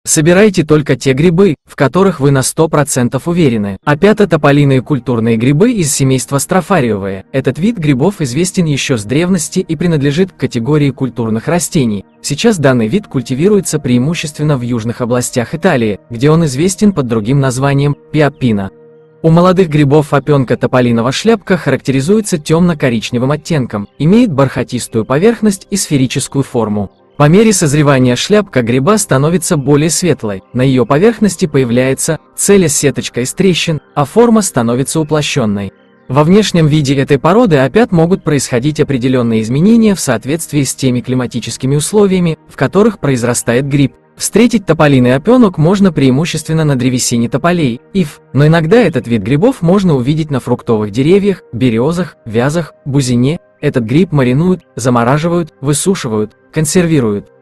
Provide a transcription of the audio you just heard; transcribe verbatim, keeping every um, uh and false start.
Собирайте только те грибы, в которых вы на сто процентов уверены. Опято-тополиные культурные грибы из семейства строфариевые. Этот вид грибов известен еще с древности и принадлежит к категории культурных растений. Сейчас данный вид культивируется преимущественно в южных областях Италии, где он известен под другим названием пиаппино. У молодых грибов опенка тополиного шляпка характеризуется темно-коричневым оттенком, имеет бархатистую поверхность и сферическую форму. По мере созревания шляпка гриба становится более светлой, на ее поверхности появляется целя с сеточкой из трещин, а форма становится уплощенной. Во внешнем виде этой породы опят могут происходить определенные изменения в соответствии с теми климатическими условиями, в которых произрастает гриб. Встретить тополиный опенок можно преимущественно на древесине тополей, ив, но иногда этот вид грибов можно увидеть на фруктовых деревьях, березах, вязах, бузине. Этот гриб маринуют, замораживают, высушивают, консервируют.